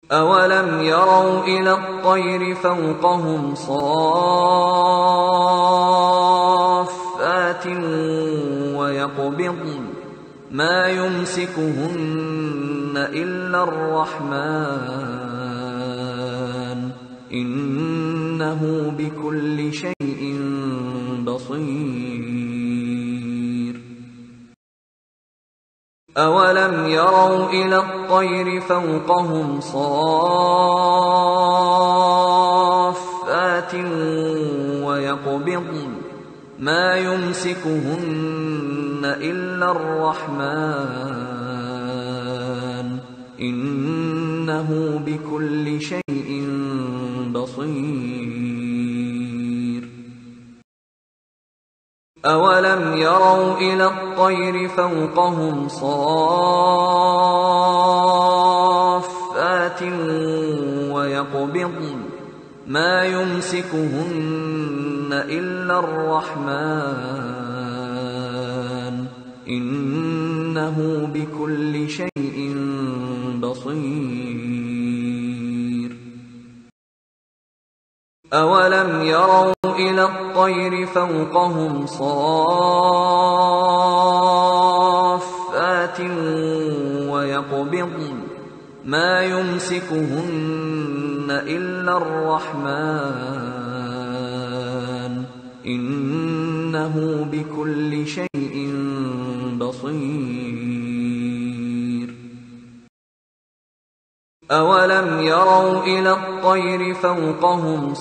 أولم يروا إلى الطير فوقهم صافات ويقبضن ما يمسكهن إلا الرحمن إنه بكل شيء بصير أولم يروا إلى الطير فوقهم صافات ويقبضن ما يمسكهن إلا الرحمن إنه بكل شيء بصير أولم يروا إلى الطير فوقهم صافات ويقبضن ما يمسكهن إلا الرحمن إنه بكل شيء بصير أولم يروا إلى الطير فوقهم صافات ويقبضن ما يمسكهن إلا الرحمن إنه بكل شيء بصير أولم يروا إلى الطير فوقهم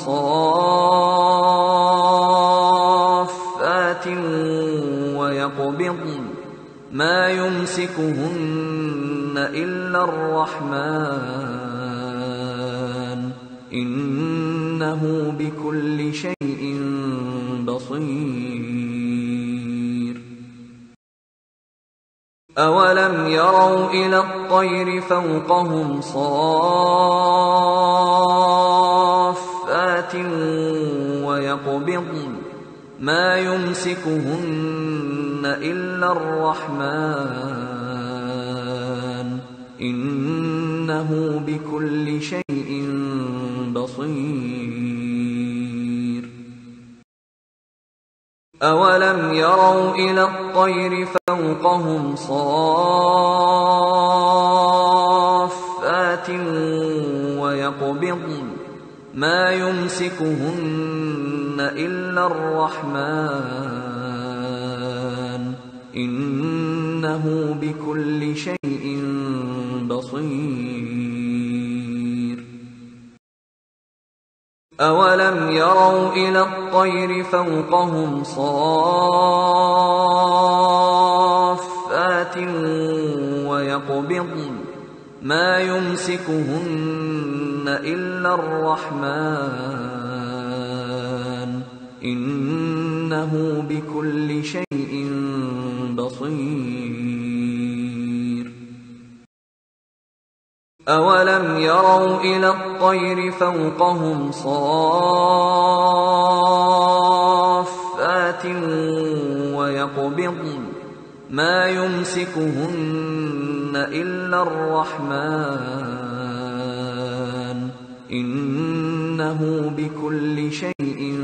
صافات ويقبضن ما يمسكهن إلا الرحمن إنه بكل شيء بصير أولم يروا إلى الطير فوقهم صافات ويقبضن ما يمسكهن إلا الرحمن إنه بكل شيء بصير أولم يروا إلى الطير فوقهم صافات ويقبضن ما يمسكهن إلا الرحمن إنه بكل شيء بصير أولم يروا إلى الطير فوقهم صافات ويقبضن ما يمسكهن إلا الرحمن إنه بكل شيء بصير أولم يروا إلى الطير فوقهم صافات ويقبضن ما يمسكهن إلا الرحمن إنه بكل شيء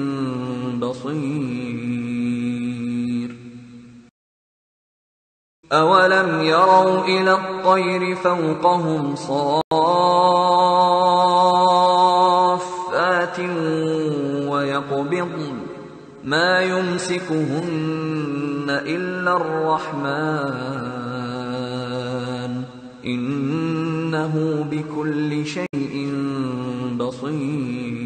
بصير أولم يروا إلى الطير فوقهم صافات ويقبضن ما يمسكهن إلا الرحمن إنه بكل شيء بصير